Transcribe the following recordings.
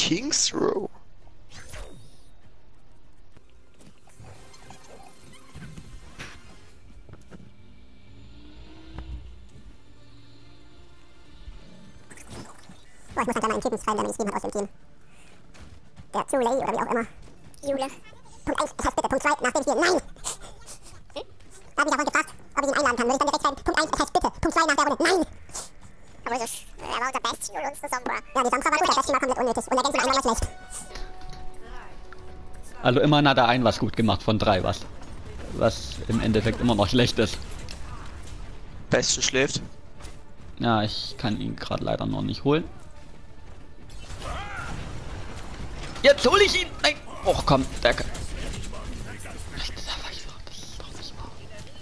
King's Row. Oh, ich muss halt da mal einen Typen schreiben, der mir geschrieben hat aus dem Team. Der Zuley oder wie auch immer. Jule. Punkt 1, es heißt bitte. Punkt 2, nach dem Spiel. Nein! Da hat mich auch gefragt, ob ich ihn einladen kann. Würde ich dann direkt schreiben, Punkt 1, es heißt bitte. Punkt 2, nach der Runde. Nein! Aber das war unser Bestien und unsere Sombra. Ja, die Sombra war gut, das Bestien war komplett unnötig. Und der Gänse war schlecht. Also immerhin hat er ein was gut gemacht von 3 was. Was im Endeffekt immer noch schlecht ist. Bestien schläft. Ja, ich kann ihn gerade leider noch nicht holen. Jetzt hole ich ihn! Nein! Och komm, der kann... Das ist doch nicht wahr.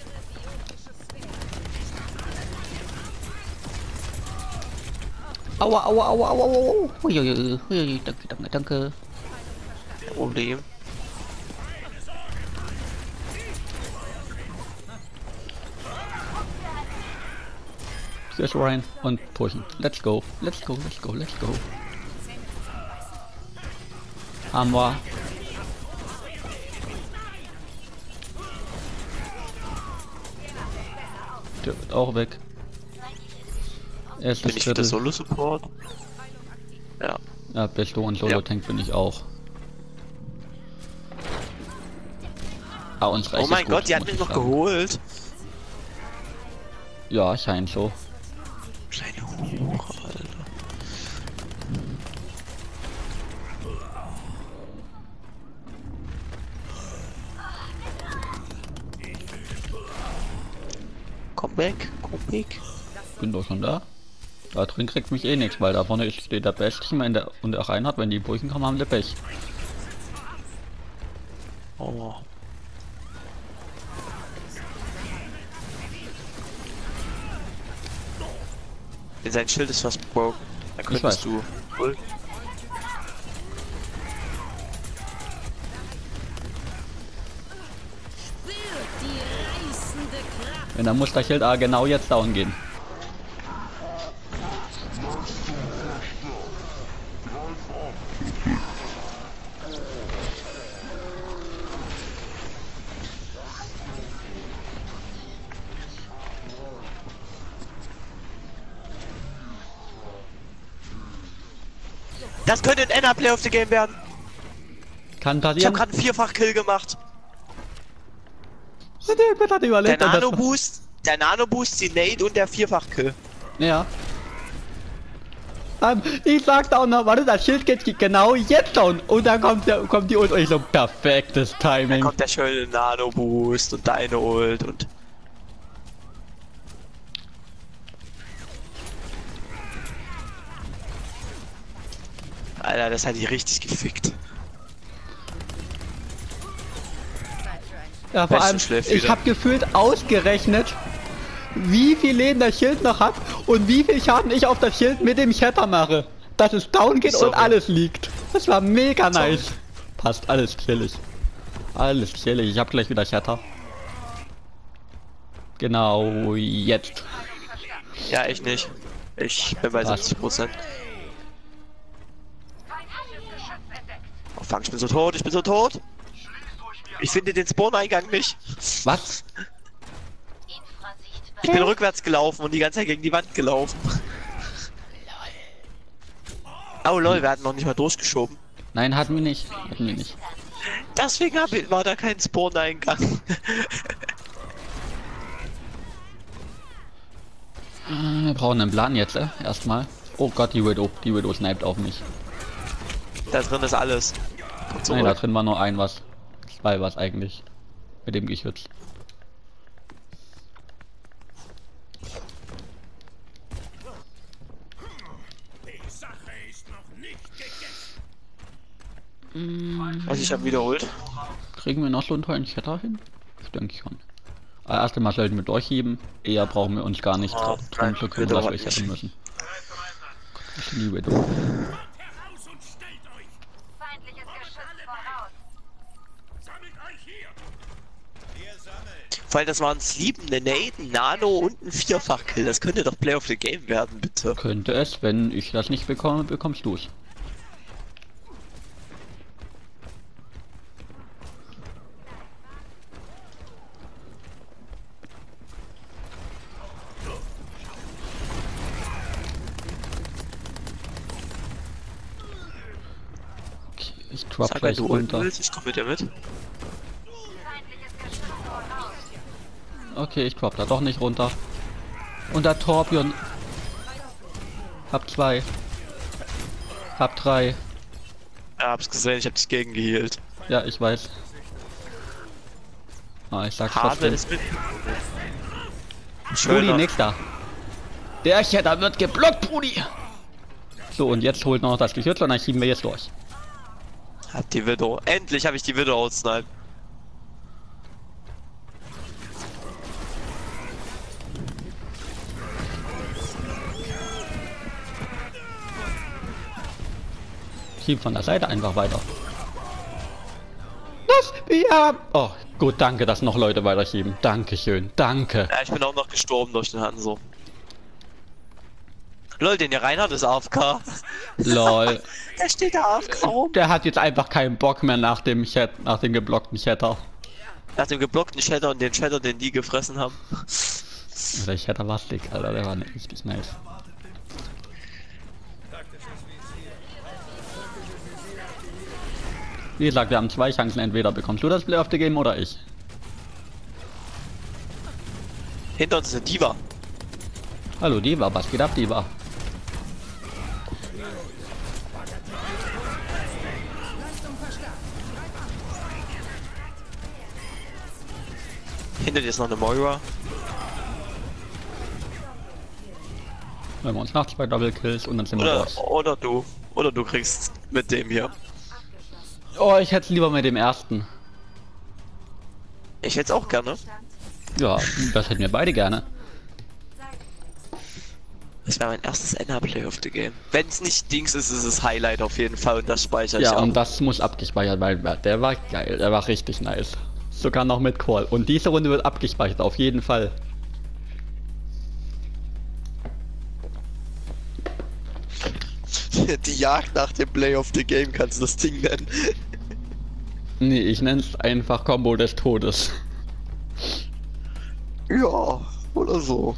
Aua, aua, aua, aua, aua. Hui, danke. Problem. Hier ist Ryan und pushen. Let's go. Haben wir. Der wird auch weg. Bin ich wieder Solo-Support? Ja. Ja, bist du und Solo-Tank bin ich auch. Ah, unsere Oh mein Gott, die hat mich noch geholt. Ja, scheint so. Kleine Hure, Alter. Komm weg. Bin doch schon da. Da drin kriegt mich eh nichts, weil da vorne steht der Bestien und der Reinhard, wenn die Brüchen kommen, haben wir Pech. Oh. Sein Schild ist fast broken. Da könntest du. Cool. Wenn dann muss das Schild genau jetzt down gehen. Das könnte ein Enner Play of the Game werden. Kann Ich habe passieren. gerade einen 4-fach-Kill gemacht. Hat überlebt. Der Nano-Boost, die Nade und der 4-fach-Kill. Ja. Ich sagte auch noch, warte, das Schild geht genau jetzt down. Und dann kommt die Ult und ich so, perfektes Dann Timing. kommt der schöne Nano-Boost und deine Ult und... Alter, das hat die richtig gefickt. Ja, vor allem, ich habe gefühlt ausgerechnet, wie viel Leben das Schild noch hat und wie viel Schaden ich auf das Schild mit dem Shatter mache. Dass es down geht und alles liegt. Das war mega nice. Passt, alles chillig. Alles chillig, ich habe gleich wieder Shatter. Genau, jetzt. Ja, ich nicht. Ich bin bei 70%. Oh fuck, ich bin so tot. Ich finde den Spawn-Eingang nicht. Was? Ich bin rückwärts gelaufen und die ganze Zeit gegen die Wand gelaufen. Oh lol, wir hatten noch nicht mal durchgeschoben. Nein, hatten wir nicht. Deswegen war da kein Spawn-Eingang. Wir brauchen einen Plan jetzt, erstmal. Oh Gott, die Widow sniped auf mich. Da drin ist alles. Nein, da drin war nur ein was. 2 was eigentlich. Mit dem Geschütz. Also ich habe wiederholt. Kriegen wir noch so einen tollen Shatter hin? Ich denke schon. Aber erst einmal sollten wir durchheben. Eher brauchen wir uns gar nicht drum zu kümmern, dass wir shattern müssen. Gott, ist die Widow. Vor allem, das waren Sleep, eine Nade, ein Nano und ein 4-fach-Kill. Das könnte doch Play of the Game werden, bitte. Könnte es, wenn ich das nicht bekomme, bekommst du es. Ich drop Sag, wenn gleich du unten runter. willst, ich komm mit dir mit. Okay, ich drop da doch nicht runter. Und der Torbjörn. Hab 2. Hab 3. Ja, hab's gesehen, ich hab dich gegengeheilt. Ja, ich weiß. Ah, ich sag's Habe trotzdem. ist mit. Brudi, Schöner. nächster. Der Cheddar wird geblockt, Brudi. So, und jetzt holt noch das Geschütz und dann schieben wir jetzt durch. Hab die Widow. Endlich habe ich die Widow aussnipen. Schieb von der Seite einfach weiter. Das, ja. Oh, gut, danke, dass noch Leute weiterschieben. Dankeschön, danke. Ja, ich bin auch noch gestorben durch den Hanso. Lol, den der Reinhard ist AFK. Lol. Der steht da AFK rum. Der hat jetzt einfach keinen Bock mehr nach dem Chat, nach dem geblockten Chatter. Nach dem geblockten Shatter und den Shatter, den die gefressen haben. Der Chatter war dick, Alter, der war nicht richtig nice. Wie gesagt, wir haben 2 Chancen, entweder bekommst du das Play of the Game oder ich. Hinter uns ist eine Diva. Hallo Diva, was geht ab, Diva? Hinter dir ist noch eine Moira. Wenn wir uns nach 2 Double Kills und dann sind wir raus. Oder du. Oder du kriegst mit dem hier. Oh, ich hätte es lieber mit dem ersten. Ich hätte es auch gerne. Ja, das hätten wir beide gerne. Das wäre mein erstes NA-Play of the Game. Wenn es nicht Dings ist, ist es Highlight auf jeden Fall und das speichere ich Ja, auch. und das muss abgespeichert werden, weil der war geil, der war richtig nice. Sogar noch mit Call. Und diese Runde wird abgespeichert, auf jeden Fall. Die Jagd nach dem Play of the Game kannst du das Ding nennen. Nee, ich nenne es einfach Combo des Todes. Ja, oder so.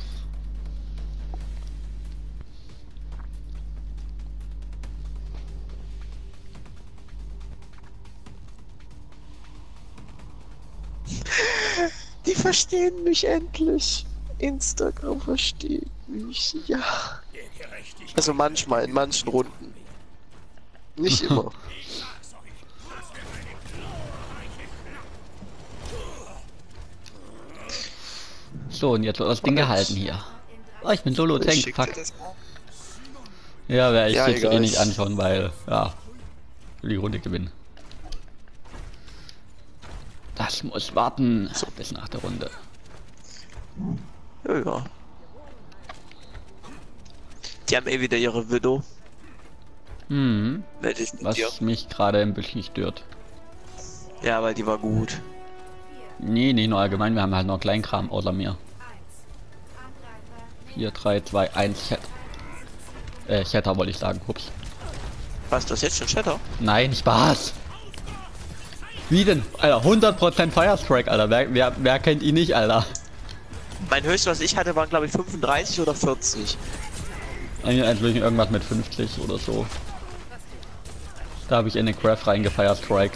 Die verstehen mich endlich. Instagram versteht mich, ja. Also manchmal, in manchen Runden. Nicht immer. So, und jetzt wird das Ding gehalten hier. Oh, ich bin solo tank, Schick dir fuck. das mal. Ja, werde ich Ja, jetzt egal. eh nicht anschauen, weil, ja, will die Runde gewinnen. Das muss warten bis nach der Runde. Ja, ja. Die haben eh wieder ihre Widow. Hm, Meld dich mit was dir. mich gerade ein bisschen stört. Ja, weil die war gut. Nee, nicht nur allgemein, wir haben halt noch Kleinkram außer mir. 4, 3, 2, 1, Shatter wollte ich sagen, ups. Was, du hast jetzt schon Shatter? Nein, Spaß! Wie denn? Alter, 100% Firestrike, Alter, wer kennt ihn nicht, Alter? Mein höchstes, was ich hatte, waren glaube ich 35 oder 40. Eigentlich irgendwas mit 50 oder so. Da habe ich in den Craft reingefirestriked.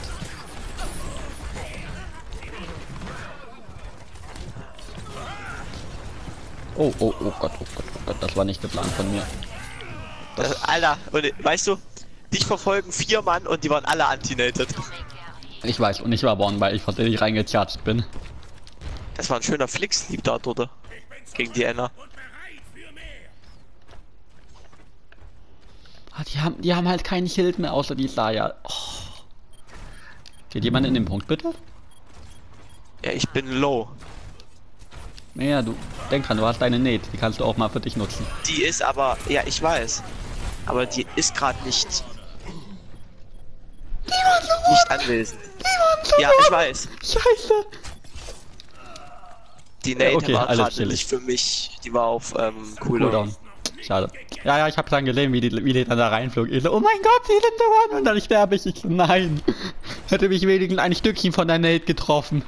Oh, oh, oh Gott, oh Gott, oh Gott, das war nicht geplant von mir. Alter, und weißt du, dich verfolgen 4 Mann und die waren alle antinated. Ich weiß, und ich war born, weil ich versehentlich reingecharged bin. Das war ein schöner Flick-Sleep da, oder? Gegen die Enna. Ah, die haben halt kein Schild mehr außer die Saya. Oh. Geht jemand in den Punkt, bitte? Ja, ich bin low. Naja, du denk dran, du hast deine Nate, die kannst du auch mal für dich nutzen. Die ist aber, ja, ich weiß. Aber die ist gerade nicht anwesend. Ja, ich weiß. Scheiße! Die Nate okay, war alles gerade chillig. nicht für mich. Die war auf Cooldown. Cooldown. Schade. Ja, ja, ich hab dann gesehen, wie die dann da reinflog. Ich so, oh mein Gott, sie sind da und dann sterbe ich. Ich so, nein. Hätte mich wenigstens ein Stückchen von der Nate getroffen.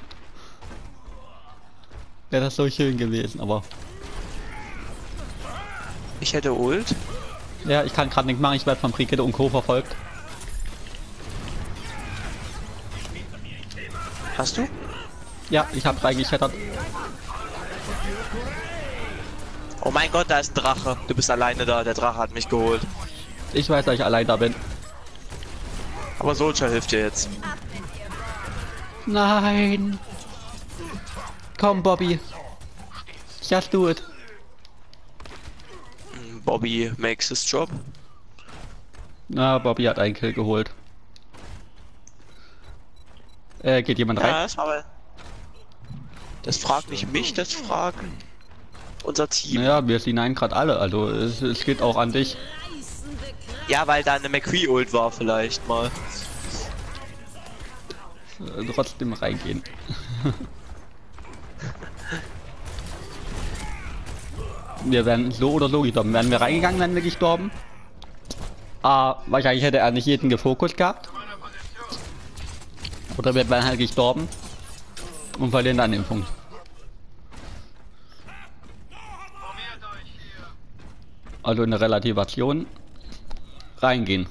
Wäre das so schön gewesen, aber... Ich hätte Ult. Ja, ich kann gerade nichts machen, ich werde von Brigitte und Co. verfolgt. Hast du? Ja, ich hab reingeschettert. Oh mein Gott, da ist ein Drache. Du bist alleine da. Der Drache hat mich geholt. Ich weiß, dass ich allein da bin. Aber Soldier hilft dir jetzt. Nein. Komm, Bobby. Just do it. Bobby makes his job. Na, Bobby hat einen Kill geholt. Geht jemand rein? Ja, das fragt nicht mich, das fragt unser Team. Naja, wir sind einen gerade alle, also es geht auch an dich. Ja, weil da eine McCree-Ult war vielleicht mal. Trotzdem reingehen. Wir wären so oder so gestorben. Wären wir reingegangen, wären wir gestorben. Wahrscheinlich hätte er nicht jeden gefokust gehabt. Oder wir wären halt gestorben. Und verlieren dann den Punkt. Also in der Relativation reingehen.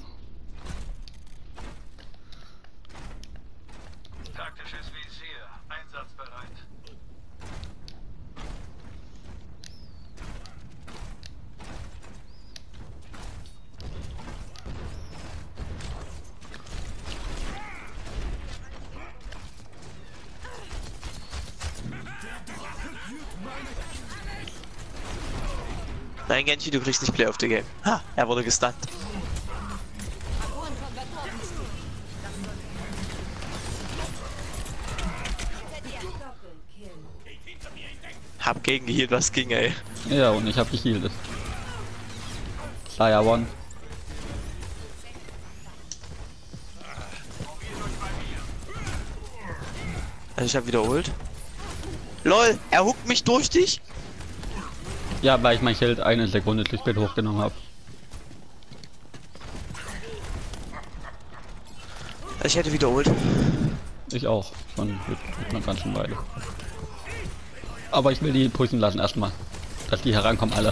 Taktisches Visier, einsatzbereit. Nein, Genji, du kriegst nicht Play of the Game. Ha, er wurde gestunt. Hab gegen geheilt, was ging, ey. Ja, und ich hab geheilt. Slayer One. Also ich hab wieder Ult. LOL, er huckt mich durch dich. Ja, weil ich mein Schild eine Sekunde zu spät hochgenommen habe. Ich hätte wieder Ult. Ich auch. Schon mit einer ganzen Weile. Aber ich will die pushen lassen erstmal. Dass die herankommen alle.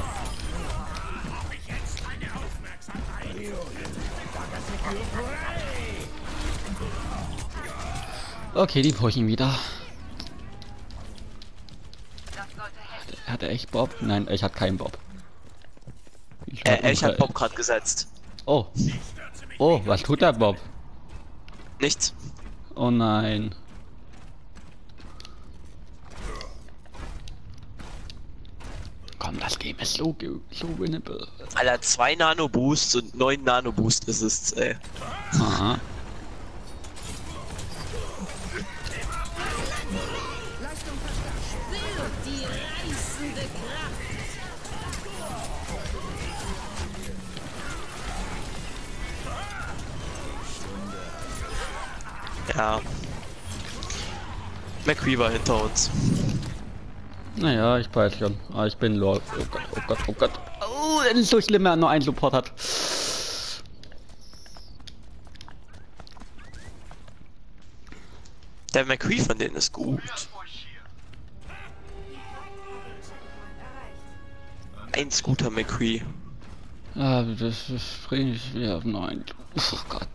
Okay, die pushen wieder. Hat er echt Bob? Nein, ich hat keinen Bob. Ich hab Bob gerade gesetzt. Oh. Oh, was tut der Bob? Nichts. Oh nein. Komm, das Game ist so winnable. Alter, 2 Nano-Boosts und 9 Nano-Boost-Assists, ey. Aha. Ja. McCree war hinter uns. Naja, ich weiß schon. Aber ich bin lol. Oh Gott, oh Gott, oh Gott. Oh, das ist so schlimm, wenn er nur einen Support hat. Der McCree von denen ist gut. Ein guter McCree. Ah, das bringt ja nein. Oh Gott.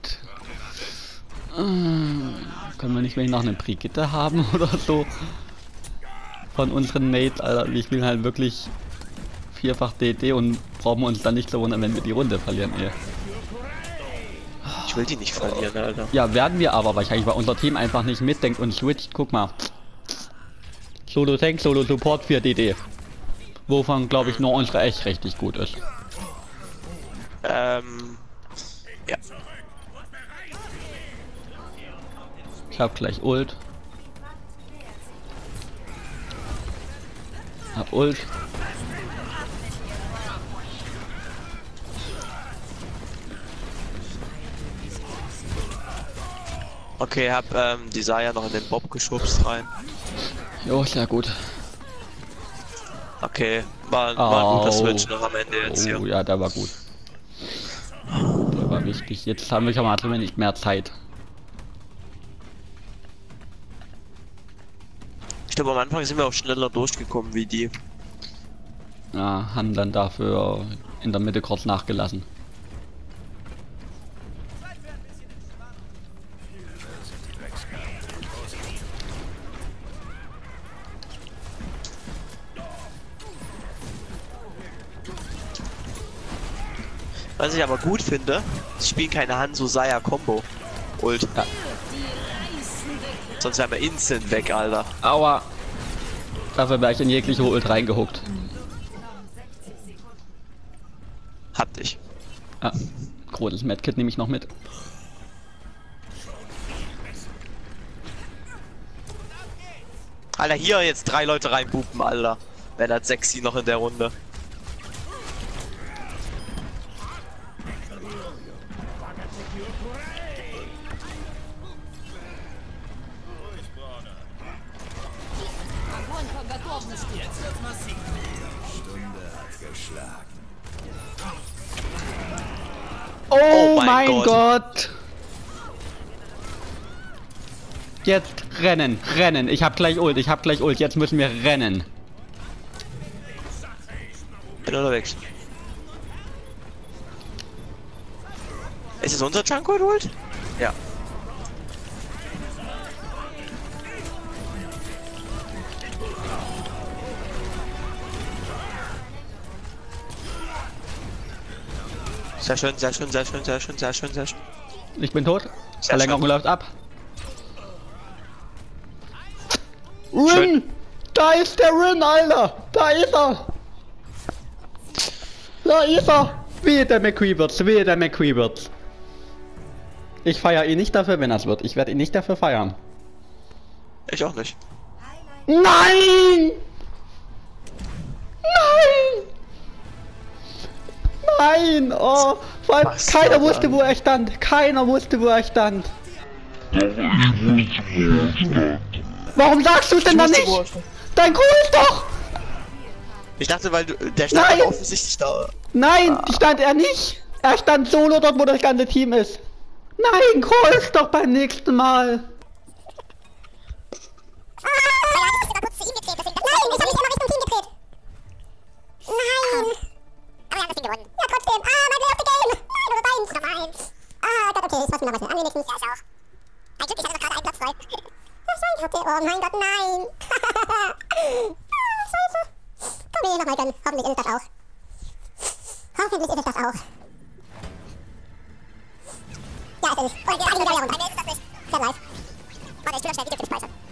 Können wir nicht mehr noch eine Brigitte haben oder so? Von unseren Mates, Alter. Ich will halt wirklich vierfach DD und brauchen wir uns dann nicht so wundern, wenn wir die Runde verlieren, ey. Ich will die nicht verlieren, Alter. Ja, werden wir aber wahrscheinlich, weil unser Team einfach nicht mitdenkt und switcht. Guck mal. Solo Tank, Solo Support 4 DD. Wovon, glaube ich, nur unsere echt richtig gut ist. Ja. Ich hab gleich Ult. Hab Ult. Okay, hab die Saya noch in den Bob geschubst rein. Jo, sehr gut. Okay, war ein guter Switch noch am Ende jetzt hier. Oh ja, der war gut. Der war wichtig. Jetzt haben wir schon mal nicht mehr Zeit. Ich glaube, am Anfang sind wir auch schneller durchgekommen wie die. Ja, haben dann dafür in der Mitte kurz nachgelassen. Was ich aber gut finde, sie spielen keine Hanzo Saya Combo. Ult. Ja. Sonst wären wir instant weg, Alter. Aua. Dafür wäre ich in jegliche Ult reingehuckt. Hab dich. Ah, großes Medkit nehme ich noch mit. Alter, hier jetzt 3 Leute reinpupen, Alter. Wer hat sexy noch in der Runde? Oh mein Gott! Jetzt rennen, rennen. Ich hab gleich Ult, Jetzt müssen wir rennen. Bin unterwegs. Ist es unser Junko Ult? Ja. Sehr schön, sehr schön, sehr schön, sehr schön, sehr schön, sehr schön. Ich bin tot. Verlängerung läuft ab. Rin! Da ist der Rin, Alter! Da ist er! Da ist er! Wehe der McCree wird's, wehe der McCree wird's. Ich feiere ihn nicht dafür, wenn er's wird. Ich werde ihn nicht dafür feiern. Ich auch nicht. Nein! Nein! Nein! Oh! Vor allem keiner wusste, wo er stand. Keiner wusste, wo er stand. Warum sagst du denn dann nicht? Dein Crew ist doch! Ich dachte, weil der stand aber offensichtlich da. Nein, stand er nicht. Er stand solo dort, wo das ganze Team ist. Nein, Crow ist doch beim nächsten Mal. Oh mein Gott, nein! Scheiße! Komm hier nochmal gönnen. Hoffentlich ist es das auch. Hoffentlich ist es das auch. Ja, ist er nicht. Und der runter. Bei mir ist das nicht. Sehr live. Warte, ich will noch schnell Videoclip speichern.